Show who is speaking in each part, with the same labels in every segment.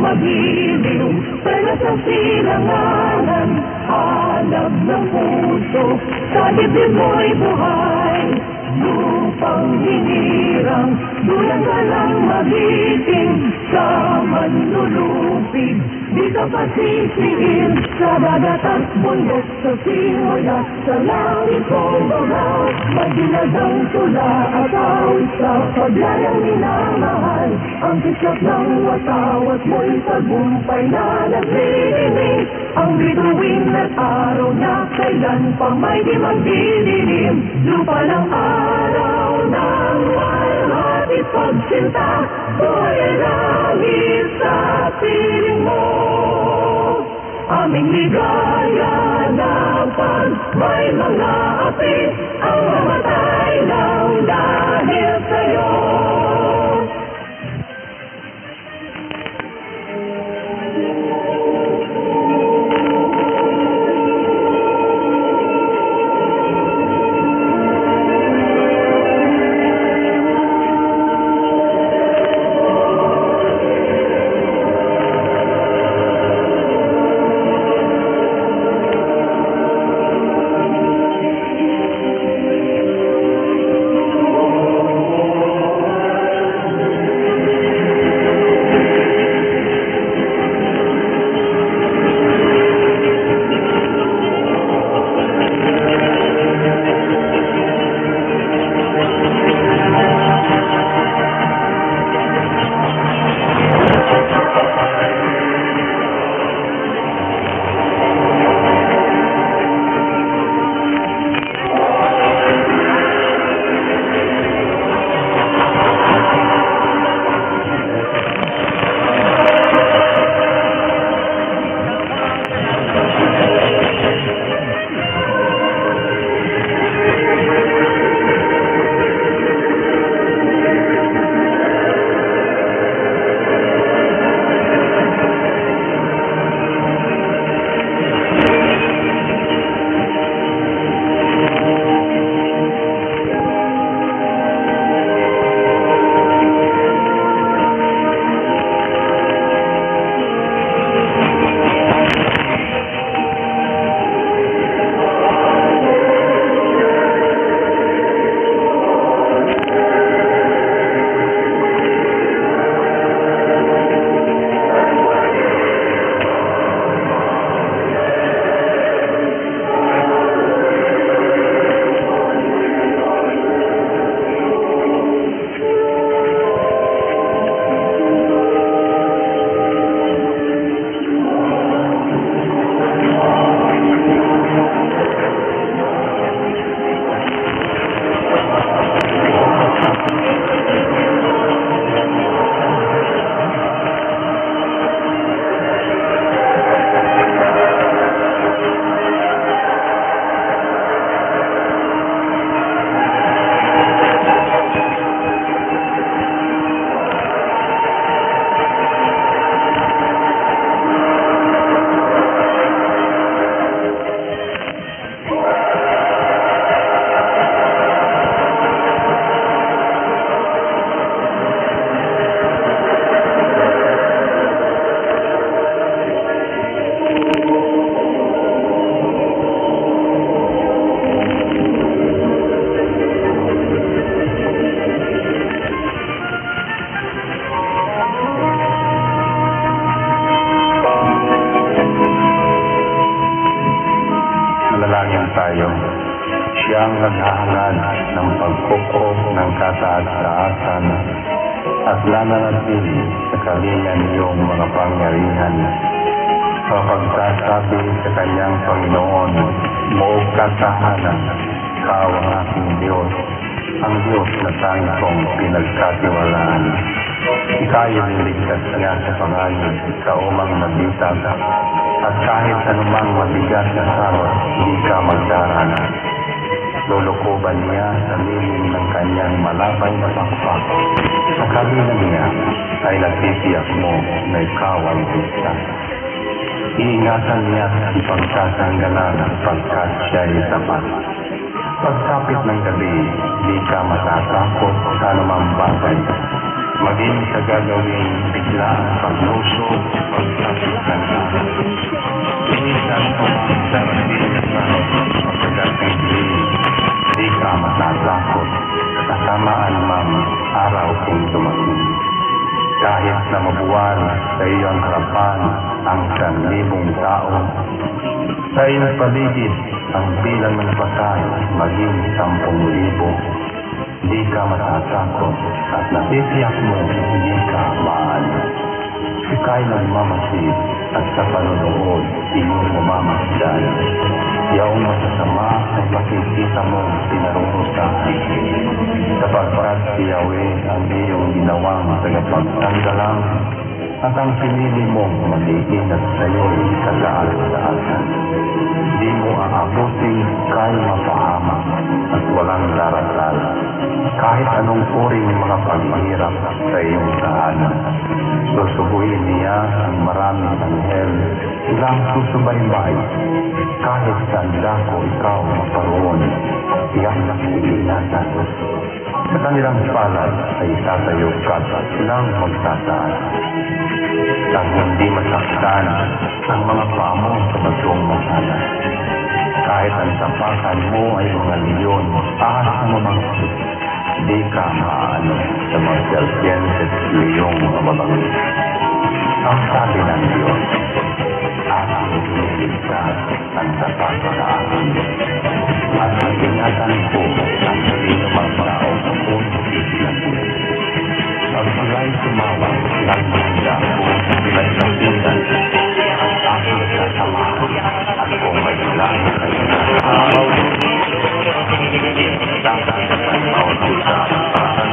Speaker 1: magiliw, pero sa silanganan, hanap ng puso, sa dibdib mo'y buhay. Lupang hinirang, dulang ka lang magiting, sa manlulupig, di ka pasisiin, sa dagat at bundok, sa simoy at sa langit kong bugaw, may dinagang tula at awit sa paglayang minamahal, ang kislap ng watawat mo'y tagumpay na naglilinig, ang bituin at araw na kailan pa may di magdidilim, lupa ng araw ng walhati pagsinta, buhay langit sa piling mo. Aming ligaya na pag may mga api, ang mamatay lang dahil sa'yo.
Speaker 2: tayo. Siyang naghahangad ng pagkuko ng kataas-taasan at nananatili sa kalingan niyong mga pangyarihan. Sa pagsasabi sa kanyang Panginoon, moog katahanan, ikaw ang aking Diyos, ang Diyos na tanging kong pinagkatiwalaan. Ika'y niligtas niya sa pangangit, ikaw mang nabitag, at kahit anumang mabigat na sarot, hindi ka magdarana. Lulukoban niya sa lilim ng kanyang malabay na pakpak. Sa kabila niya ay natitiyak mo na ikaw ang ligtas. Iingatan niya at ipagkasanggalan pagkat siya'y tapat. Pagsapit ng gabi, di ka matatakot sa anumang bagay. maging sa gagawing biglaan paglusog, pagsasasalan. Minsan umang sa pagdating di ka matatakot, kasamaan mang araw kung dumating. Kahit na mabuwan sa iyong harapan ang 1,000 tao, sa iyong paligid ang bilang ng patay maging 10,000, di ka matatakot at natitiyak mo hindi ka maalis. Ika'y nagmamasid at sa panunood iyong mamamasdan. Yaong masasama ay makikita mong pinarurusahan. Sapagkat si Yahweh ang iyong ginawang tagapagtanggalang at ang pinili mong mag-iingat sa iyo'y kataas-taasan. Di mo aabutin kahit mapahamak at walang darasal. Kahit anong uring mga paghihirap sa iyong tahanan. Susubuhin niya ang maraming anghel ilang susubaybay. Kahit saan dako ikaw maparoon, tiyak na iingatan. Sa kanilang palad ay tatayo ka at silang magtataas. At hindi masaktan ang mga paa mo sa bagong masalas. Kahit ang tapakan mo ay mga leon, ahas na mamangkit, di ka maaano sa mga serpientes liyong mga mabangis. Ang sabi ng Diyos, aking iniligtas ang tapat sa akin, at ang ingatan ko ang sino mang tao sa punong isinagin. Pag sila'y sumawang, naghanda ko sila'y nakitan, aking sasamahan, at kung may ilan kayo na araw, dapat sa bawat isa ang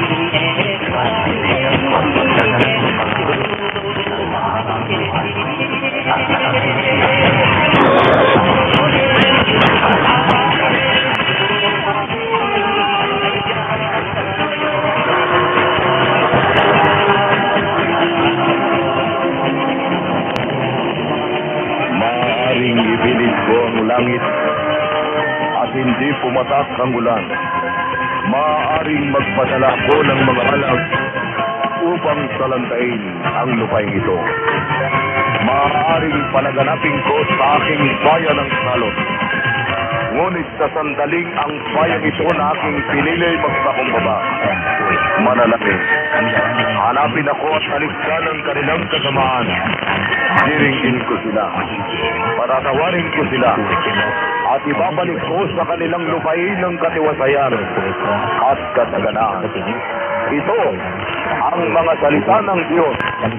Speaker 3: maaaring ibilid ko ang langit at hindi pumatak ang ulan. Maaaring magpadala ko ng mga alag upang salantain ang lupain ito. Maaaring panaganapin ko sa aking bayan ng salot. Ngunit sa sandaling ang bayan ito na aking pinili magpakumbaba. Manalangin. Hanapin ako at haliksan ang kanilang kasamaan. Diringin ko sila. Patatawarin ko sila. At ibabalik ko sa kanilang lupain ng katiwasayan at kataganaan. Ito ang mga salita ng Diyos.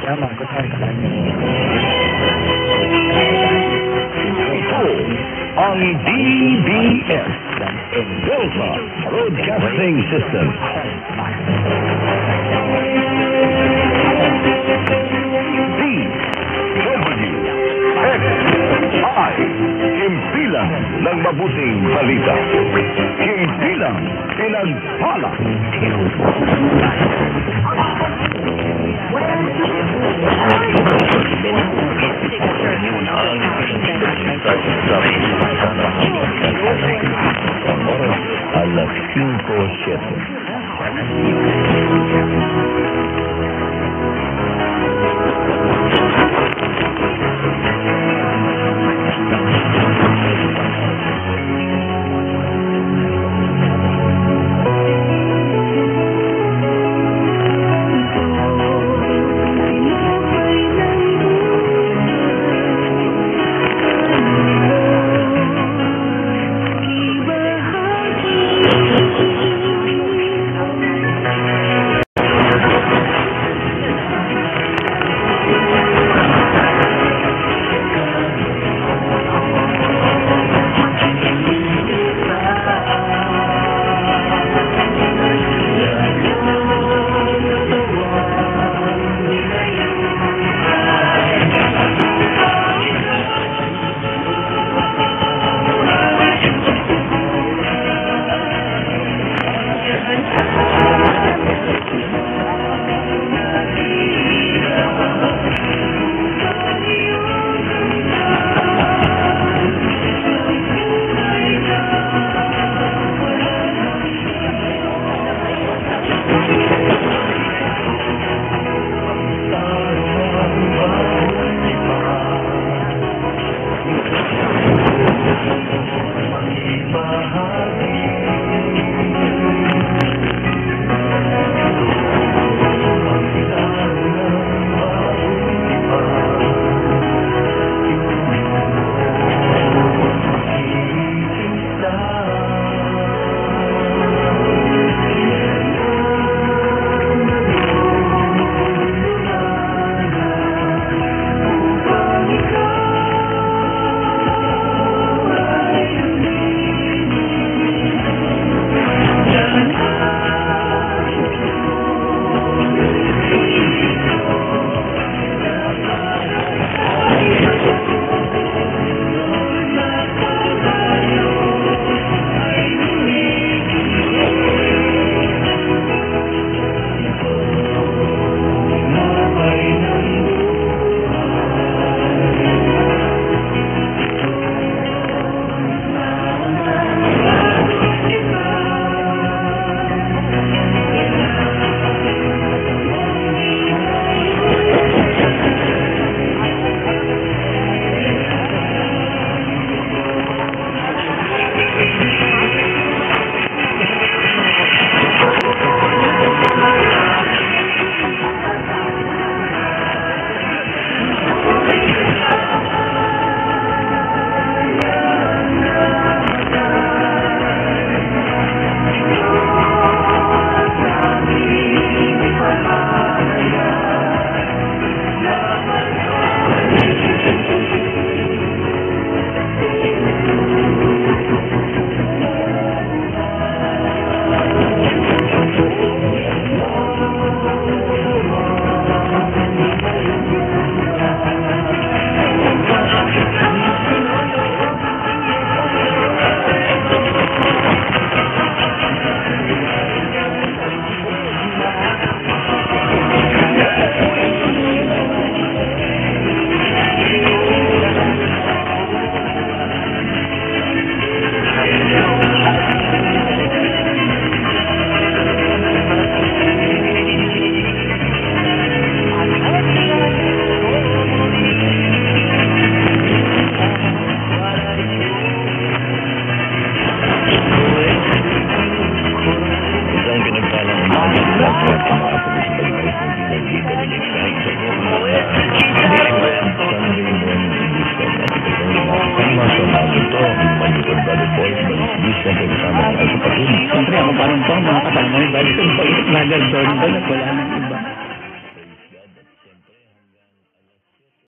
Speaker 3: Ito ang DBS, Delta Broadcasting System. DWXI, himpilang ng mabuting balita. Himpilang pinagpala. A las 5:07.
Speaker 4: tinanggal at wala nang iba.